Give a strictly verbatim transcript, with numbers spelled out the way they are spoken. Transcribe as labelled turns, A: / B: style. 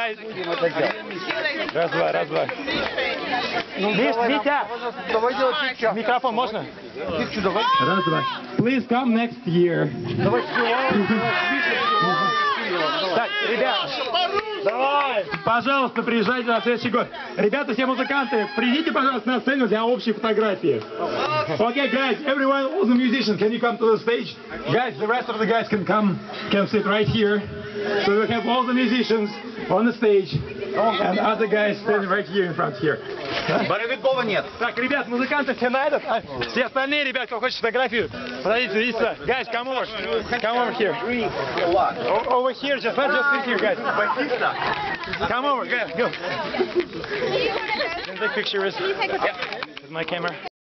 A: guys. Раз, два, раз, два. Миш, Митя,
B: Давай делать чик-чак.
A: микрофон можно?
B: Чик-чу, давай.
A: Раз, два. Please come next year.
B: Давай
A: Так, ребят, давай. Пожалуйста, приезжайте на следующий год. Ребята, все музыканты, придите, пожалуйста, на сцену для общей фотографии. Okay, guys, everyone, all the musicians, can you come to the stage? Guys, the rest of the guys can come, can sit right here. So we have all the musicians on the stage, and other guys standing right here in front here.
B: Боровикова нет.
A: Так, ребят, музыканты все на этот, а все остальные, ребят, кто хочет фотографию, подойдите, видите, guys, come over, come over here. O over here, just not just sit here, guys. Come over, go, go. Can you take pictures? Yeah. With my camera.